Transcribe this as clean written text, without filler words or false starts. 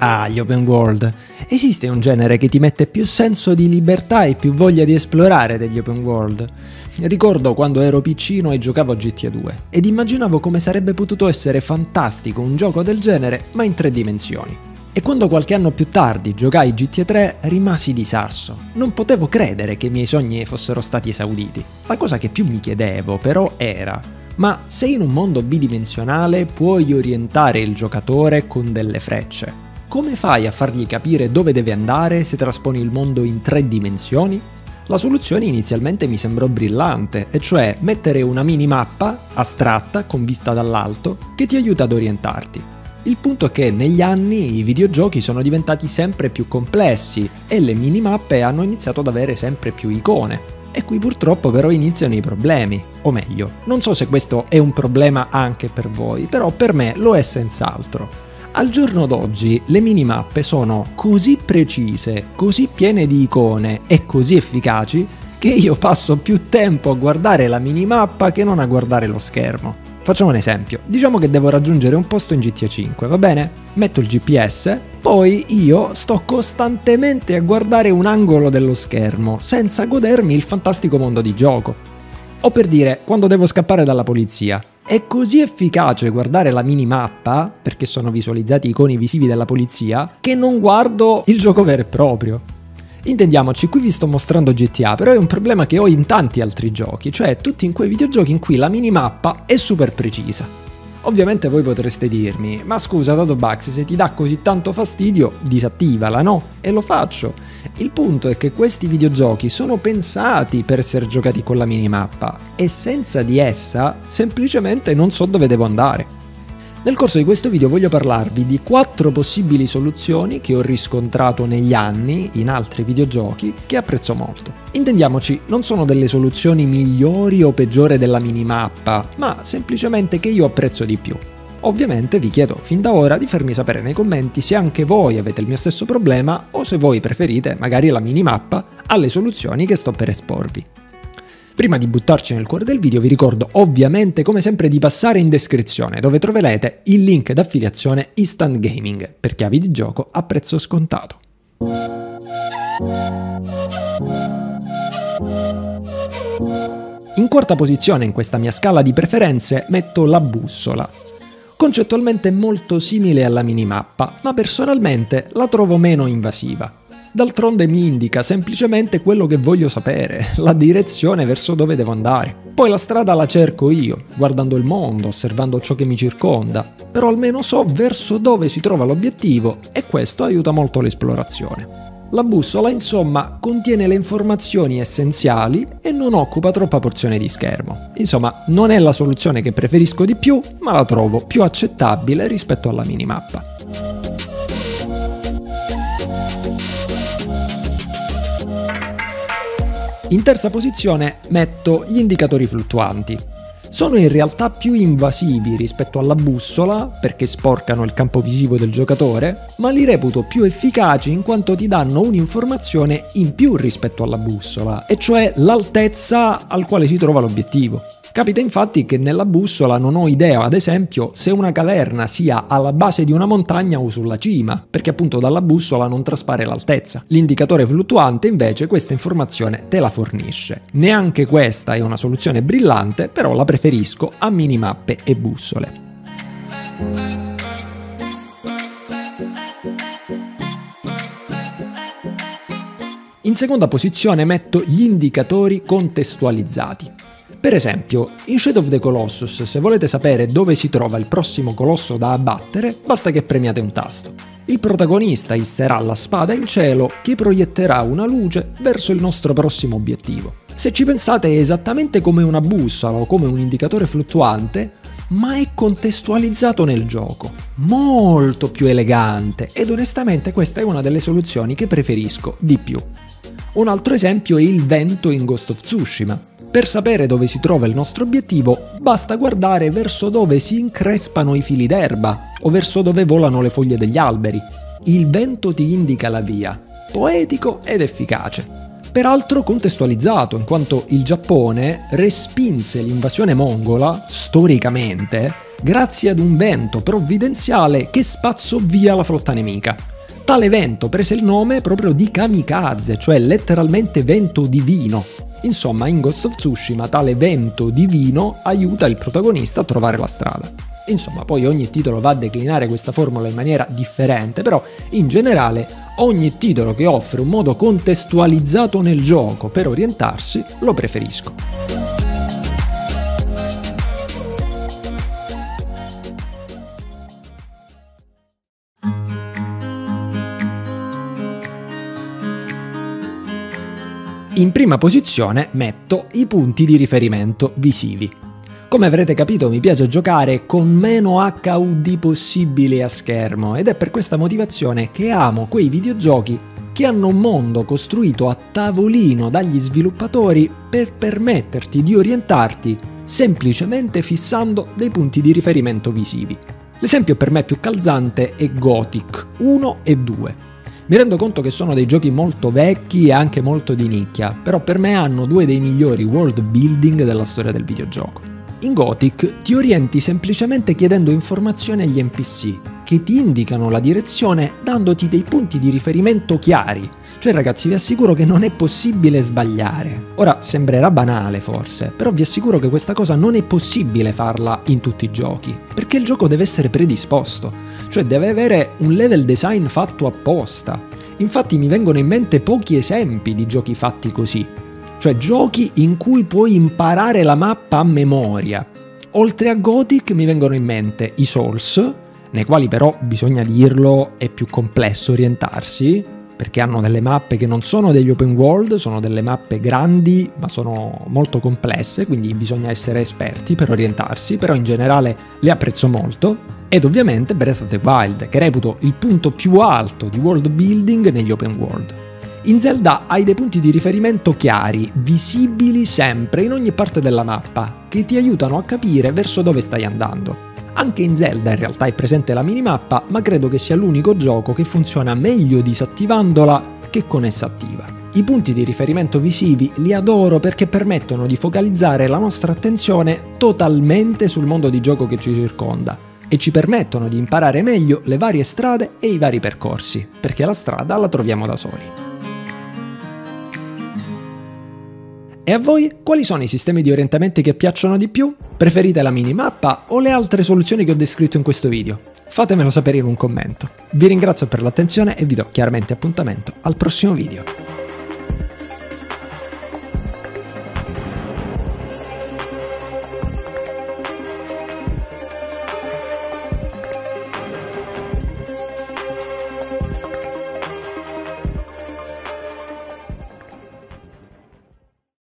Ah, gli open world. Esiste un genere che ti mette più senso di libertà e più voglia di esplorare degli open world? Ricordo quando ero piccino e giocavo a GTA 2 ed immaginavo come sarebbe potuto essere fantastico un gioco del genere ma in 3 dimensioni. E quando qualche anno più tardi giocai GTA 3 rimasi di sasso. Non potevo credere che i miei sogni fossero stati esauditi. La cosa che più mi chiedevo però era: ma se in un mondo bidimensionale puoi orientare il giocatore con delle frecce, come fai a fargli capire dove deve andare se trasponi il mondo in 3 dimensioni? La soluzione inizialmente mi sembrò brillante, e cioè mettere una minimappa astratta con vista dall'alto che ti aiuta ad orientarti. Il punto è che negli anni i videogiochi sono diventati sempre più complessi e le minimappe hanno iniziato ad avere sempre più icone. E qui purtroppo però iniziano i problemi, o meglio, non so se questo è un problema anche per voi, però per me lo è senz'altro. Al giorno d'oggi le minimappe sono così precise, così piene di icone e così efficaci che io passo più tempo a guardare la minimappa che non a guardare lo schermo. Facciamo un esempio, diciamo che devo raggiungere un posto in GTA 5, va bene? Metto il GPS, poi io sto costantemente a guardare un angolo dello schermo, senza godermi il fantastico mondo di gioco. O per dire, quando devo scappare dalla polizia. È così efficace guardare la minimappa, perché sono visualizzati iconi visivi della polizia, che non guardo il gioco vero e proprio. Intendiamoci, qui vi sto mostrando GTA, però è un problema che ho in tanti altri giochi, cioè tutti in quei videogiochi in cui la minimappa è super precisa. Ovviamente voi potreste dirmi: ma scusa Totobax, se ti dà così tanto fastidio, disattivala, no? E lo faccio. Il punto è che questi videogiochi sono pensati per essere giocati con la minimappa e senza di essa semplicemente non so dove devo andare. Nel corso di questo video voglio parlarvi di 4 possibili soluzioni che ho riscontrato negli anni in altri videogiochi che apprezzo molto. Intendiamoci, non sono delle soluzioni migliori o peggiori della minimappa, ma semplicemente che io apprezzo di più. Ovviamente vi chiedo fin da ora di farmi sapere nei commenti se anche voi avete il mio stesso problema o se voi preferite magari la minimappa alle soluzioni che sto per esporvi. Prima di buttarci nel cuore del video vi ricordo ovviamente come sempre di passare in descrizione dove troverete il link d'affiliazione Instant Gaming per chiavi di gioco a prezzo scontato. In quarta posizione in questa mia scala di preferenze metto la bussola. Concettualmente molto simile alla minimappa, ma personalmente la trovo meno invasiva. D'altronde mi indica semplicemente quello che voglio sapere, la direzione verso dove devo andare. Poi la strada la cerco io, guardando il mondo, osservando ciò che mi circonda, però almeno so verso dove si trova l'obiettivo e questo aiuta molto l'esplorazione. La bussola, insomma, contiene le informazioni essenziali e non occupa troppa porzione di schermo. Insomma, non è la soluzione che preferisco di più, ma la trovo più accettabile rispetto alla minimappa. In terza posizione metto gli indicatori fluttuanti. Sono in realtà più invasivi rispetto alla bussola perché sporcano il campo visivo del giocatore, ma li reputo più efficaci in quanto ti danno un'informazione in più rispetto alla bussola, e cioè l'altezza al quale si trova l'obiettivo. Capita infatti che nella bussola non ho idea, ad esempio, se una caverna sia alla base di una montagna o sulla cima, perché appunto dalla bussola non traspare l'altezza. L'indicatore fluttuante invece questa informazione te la fornisce. Neanche questa è una soluzione brillante, però la preferisco a minimappe e bussole. In seconda posizione metto gli indicatori contestualizzati. Per esempio, in Shadow of the Colossus, se volete sapere dove si trova il prossimo colosso da abbattere, basta che premiate un tasto. Il protagonista isserà la spada in cielo che proietterà una luce verso il nostro prossimo obiettivo. Se ci pensate è esattamente come una bussola o come un indicatore fluttuante, ma è contestualizzato nel gioco. Molto più elegante, ed onestamente questa è una delle soluzioni che preferisco di più. Un altro esempio è il vento in Ghost of Tsushima. Per sapere dove si trova il nostro obiettivo, basta guardare verso dove si increspano i fili d'erba o verso dove volano le foglie degli alberi. Il vento ti indica la via. Poetico ed efficace. Peraltro contestualizzato, in quanto il Giappone respinse l'invasione mongola, storicamente, grazie ad un vento provvidenziale che spazzò via la flotta nemica. Tale vento prese il nome proprio di kamikaze, cioè letteralmente vento divino. Insomma, in Ghost of Tsushima tale vento divino aiuta il protagonista a trovare la strada. Insomma, poi ogni titolo va a declinare questa formula in maniera differente, però in generale ogni titolo che offre un modo contestualizzato nel gioco per orientarsi lo preferisco. In prima posizione metto i punti di riferimento visivi. Come avrete capito, mi piace giocare con meno HUD possibile a schermo ed è per questa motivazione che amo quei videogiochi che hanno un mondo costruito a tavolino dagli sviluppatori per permetterti di orientarti semplicemente fissando dei punti di riferimento visivi. L'esempio per me più calzante è Gothic 1 e 2. Mi rendo conto che sono dei giochi molto vecchi e anche molto di nicchia, però per me hanno due dei migliori world building della storia del videogioco. In Gothic ti orienti semplicemente chiedendo informazioni agli NPC, che ti indicano la direzione dandoti dei punti di riferimento chiari. Cioè ragazzi, vi assicuro che non è possibile sbagliare. Ora sembrerà banale forse, però vi assicuro che questa cosa non è possibile farla in tutti i giochi, perché il gioco deve essere predisposto, cioè deve avere un level design fatto apposta. Infatti mi vengono in mente pochi esempi di giochi fatti così, cioè giochi in cui puoi imparare la mappa a memoria. Oltre a Gothic mi vengono in mente i Souls, nei quali però, bisogna dirlo, è più complesso orientarsi, perché hanno delle mappe che non sono degli open world, sono delle mappe grandi ma sono molto complesse, quindi bisogna essere esperti per orientarsi, però in generale le apprezzo molto. Ed ovviamente Breath of the Wild, che reputo il punto più alto di world building negli open world. In Zelda hai dei punti di riferimento chiari, visibili sempre in ogni parte della mappa, che ti aiutano a capire verso dove stai andando. Anche in Zelda in realtà è presente la minimappa, ma credo che sia l'unico gioco che funziona meglio disattivandola che con essa attiva. I punti di riferimento visivi li adoro perché permettono di focalizzare la nostra attenzione totalmente sul mondo di gioco che ci circonda e ci permettono di imparare meglio le varie strade e i vari percorsi, perché la strada la troviamo da soli. E a voi, quali sono i sistemi di orientamenti che piacciono di più? Preferite la minimappa o le altre soluzioni che ho descritto in questo video? Fatemelo sapere in un commento. Vi ringrazio per l'attenzione e vi do chiaramente appuntamento al prossimo video.